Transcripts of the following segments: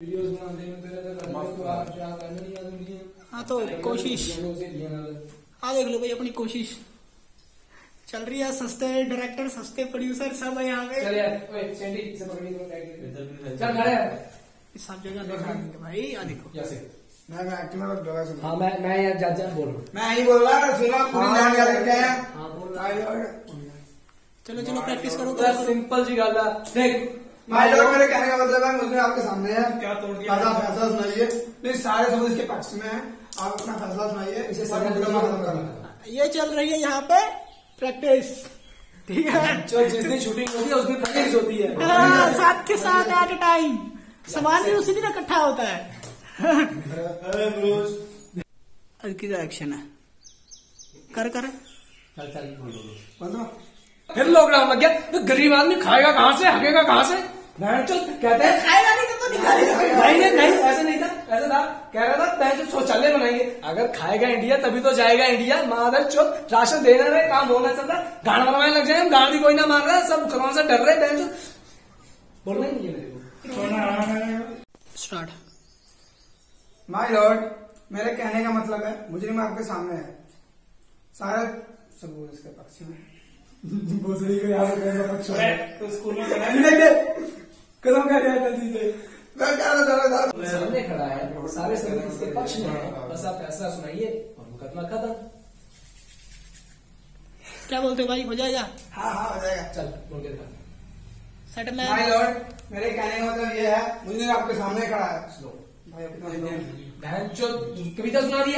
हाँ तो कोशिश हाँ देख लो भाई अपनी कोशिश चल रही है। सस्ते डायरेक्टर सस्ते प्रोड्यूसर सब है यहाँ पे। सब जगह देखा भाई। यहाँ देखो हाँ मैं यार जज बोल रहा हूँ। मैं ही बोल रहा चलो चलो प्रैक्टिस करो। सिंपल सी गल है देख माय लॉर्ड मेरे कहने का मतलब है मुझे आपके सामने है क्या तोड़ दिया? आप फैसला सुनाइए। नहीं सारे सबूत इसके पक्ष में है। आप अपना फैसला सुनाइए। इसे सारे मुकदमा खत्म करना। ये चल रही है यहाँ पे प्रैक्टिस। ठीक है जो जिस दिन शूटिंग होती है उस दिन प्रैक्टिस होती है। हाँ, साथ के साथ एट ए टाइम सामान भी उसी दिन इकट्ठा होता है। किधर एक्शन है कर कर चल चल फिर लॉकडाउन लग गया तो गरीब आदमी खाएगा कहाँ से, हगेगा कहाँ से? कहते हैं खाएगा नहीं तो निकालेगा। नहीं ऐसे नहीं था। ऐसा था कह रहा था मैं जो शौचालय बनाएंगे अगर खाएगा इंडिया तभी तो जाएगा इंडिया। माधर चौथ राशन देना रहे काम होना चल रहा गाड़ बनवाने लग जाए। हम गाड़ भी कोई ना मार रहा है सब कोरोना से डर रहे हैं। बोलना ही नहीं है मेरे को। स्टार्ट। माय लॉर्ड मेरे कहने का मतलब है मुजरिम आपके सामने है। सारे सबूत इसके पक्ष में। भोसड़ी को यहाँ पक्ष में तो स्कूल में कदम कर रहा है जल्दी से। मैं कह रहा था सामने खड़ा है सारे सबूत इसके पक्ष में है। बस आप फैसला सुनाइए और मुकदमा खत्म। क्या बोलते हो भाई हो जाएगा? हाँ हो जाएगा। चल बोल के दिखा। सेट में माय लॉर्ड मेरे कहने का मतलब ये है मुझे आपके सामने खड़ा है। भाई बहन जो कविता सुना दिया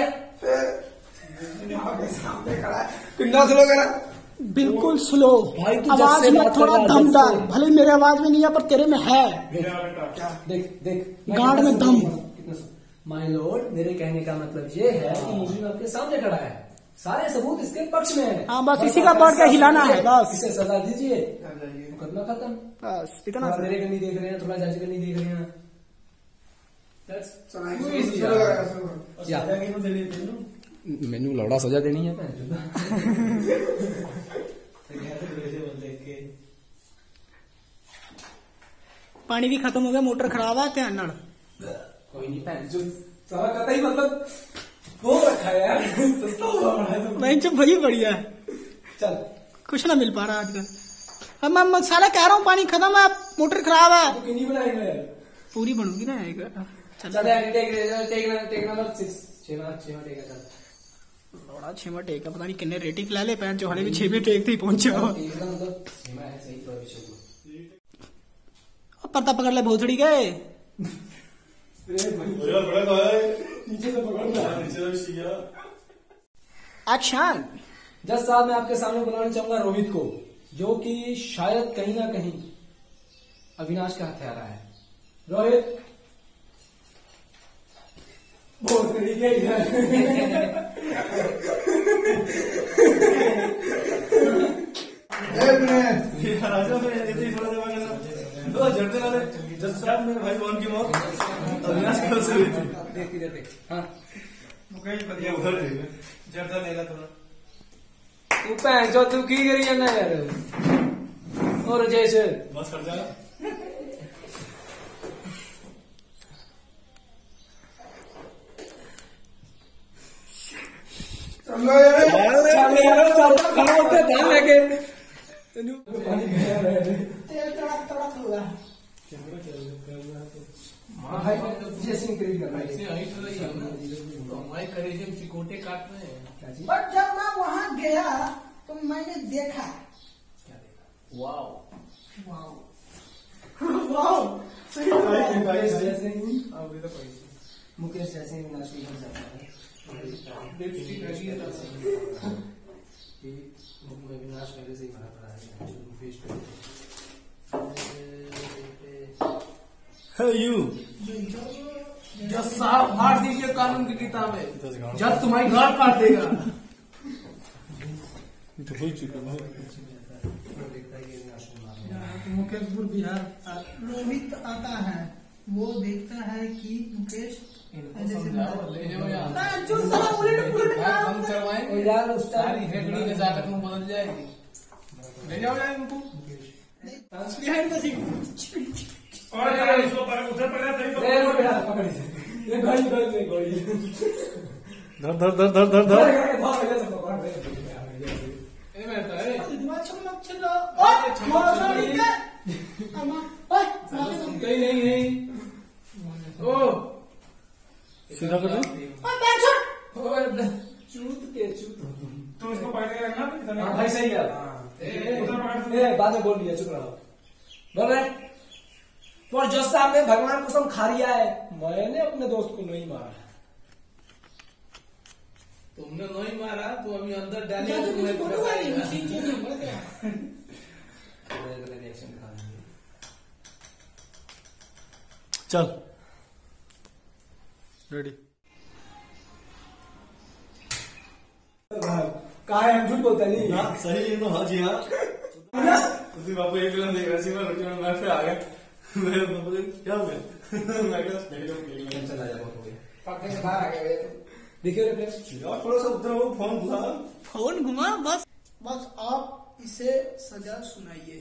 आपके सामने खड़ा है। कितना स्लो करा? बिल्कुल स्लो भाई तू आवाज जैसे में बात थोड़ा कर रहा है, दमदार। जैसे। भले मेरे आवाज में नहीं है पर तेरे में है। क्या? देख गार्ड में दम। माय लॉर्ड मेरे कहने का मतलब ये है कि मुजरिम आपके सामने खड़ा है। सारे सबूत इसके पक्ष में है। हाँ बस इसी का बढ़ के हिलाना है बस। इसे सजा दीजिए मुकदमा खत्म। बस इतना थोड़ा मेरे कहीं देख रहे हैं थोड़ा जज कहीं देख रहे हैं। मैनू लौड़ा सजा देनी है पानी भी खत्म हो गया मोटर खराब है ध्यान नाल। कोई नहीं भैन जो सारा कहता ही मतलब वो रखा है यार सस्ता हुआ है। मैं जब वही बढ़िया है चल कुछ ना मिल पा रहा आजकल। अब मैं सारा कह रहा हूँ पानी खत्म है मोटर खराब है। तो कितनी बनाएंगे यार? पूरी बनूंगी ना एक। चल यार टेक नंबर 6 टेक चल बड़ा 6 में टेक है पता नहीं कितने रेटिंग ला ले पैन जो हाले भी 6 में टेक थी पहुंचे हो। एकदम मतलब सीमा है सही प्रोविजन। पत्ता पकड़ ले भोसड़ी गए। एक्शन। जज साहब मैं आपके सामने बुलाना चाहूंगा रोहित को जो कि शायद कहीं ना कहीं अविनाश का हत्यारा है। रोहित बहुत तरीके जज साहब मेरे भाई बहन की मौत अविनाश की वजह से हुई थी। देख हाँ ये उधर जर्दा लेगा थोड़ा तू भैन जो तू की करी जाना यार और जैसे बस कर जाएगा। चलो यार खड़ा होते ध्यान लेके तेल तड़क होगा। भाई जैसे करी करना हमारे करेजे चिकोटे काट रहे हैं। बट जब मैं वहां गया तो मैंने देखा वाओ वाओ वाओ सही बात है। जैसे ही अभी तो पैसे मुकेश जैसे ही विनाश की बन जाता है। विनाश पहले से ही भरा पड़ा है। यू जज साहब फाड़ दीजिए कानून की किताबें जब तुम्हारी गाड़ फाड़ देगा। मुकेशपुर बिहार रोहित आता है वो देखता है कि मुकेश यार उस सारी हेकड़ी नजाकत में बदल जाएगी। ले जाओ यार इनको। उधर पड़ रहा ले लो बेटा पकड़ से ये घड़ी घड़ी धर धर धर धर धर धर दिमाग चमक चल रहा ओए मारो साड़ी के अम्मा ओए सुनते ही नहीं है। ओ सीधा कर दे। ओए बैठ छोड़ चूत के चूत तो इसको पकड़ के रखना हाँ भाई सही है बाद में बोल दिया चुप रहो बोल रहे तो जज साहब ने भगवान कसम खा लिया है मैंने अपने दोस्त को नहीं मारा तुमने नहीं मारा तो अभी अंदर क्या डालिए तो तुम्हें कुछ पता फोटो वाली चलेगा। मशीन क्यों नहीं मर गया रिएक्शन दिखा देंगे चल रेडी। कहा है हम झूठ बोलते नहीं ना सही है तो हाँ जी हाँ। उसी बापू एक फिल्म देख रहा थी मैं रुके मैं फिर आ गया मेरे बापू ने क्या हो गया मैं क्या चला जा बहुत हो गया पकड़े से बाहर आ गए देखिए रिफ्लेक्स यार थोड़ा सा उधर वो फोन घुमा फोन घुमा बस बस आप इसे सजा सुनाइए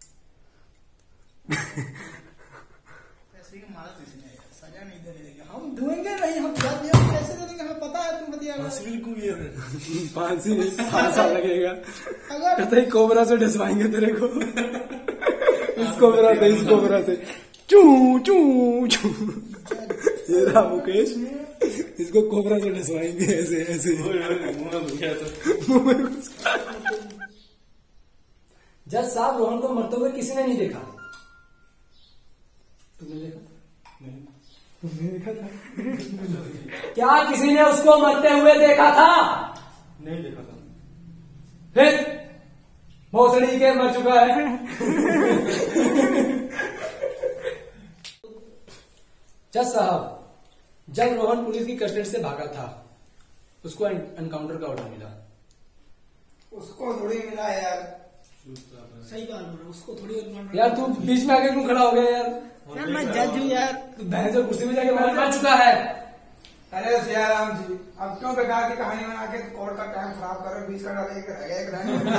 ऐसे ही मारा तो इसने सजा नहीं देने देंगे हम धुएंगे नहीं हम जात नहीं हम कैसे दे देंगे हमें पता है तुम बतिया बिल्कुल ये है 5 साल लगेगा अगर कहते ही कोबरा से डसवाएंगे तेरे को इस कोबरा से इस कोबरा से चू चू चू ये रहा मुकेश इसको कोबरा से डसवाएंगे ऐसे ऐसे मुंह में घुसा तो जज साहब रोहन को मरते हुए किसी ने नहीं देखा तुमने देखा तुमने देखा था क्या किसी ने उसको मरते हुए देखा था नहीं देखा था फिर भोसड़ी के मर चुका है जज साहब जब रोहन पुलिस की कस्टडी से भागा था उसको एनकाउंटर का ऑर्डर मिला उसको थोड़ी मिला यार सही बात बोल रहा हूं, उसको थोड़ी यार तू बीच में आके क्यों खड़ा हो गया यार यार मैं जज हूँ यार तू भैंस और कुर्सी में जाके मर चुका है अरे सियाराम जी अब क्यों बेकार की कहानी बना के कोर्ट का टाइम खराब कर रहे हो? बीच का डाल एक रह गया एक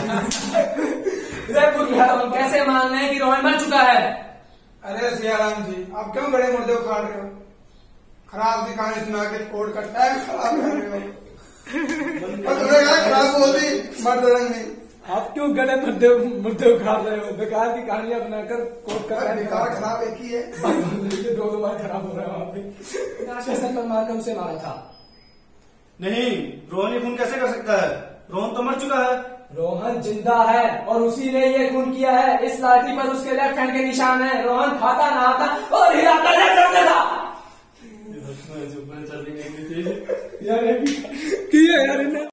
रे पुतला, हम कैसे मान लें कि रोहन मर चुका है? अरे सियाराम जी अब क्यों बड़े मुर्दे उखाड़ रहे हो? खराब सी कहानी सुना के कोर्ट का टाइम खराब कर रहे हो। और तुम्हें क्या खराब होती मर्द रंग नहीं आप क्यों गले मुद्दे उखाड़ रहे हो? बेकार की कहानियां बनाकर कोर्ट का टाइम बेकार खराब एक ही है। दो बार खराब हो रहा है वहां पे। स्टेशन पर मारकर उसे मारा था। नहीं, रोहन ये खून कैसे कर सकता है? रोहन तो मर चुका है। रोहन जिंदा है और उसी ने ये खून किया है। इस लाठी पर उसके लेफ्ट हैंड के निशान है। रोहन खाता नहाता और हिलाता रहता था। यार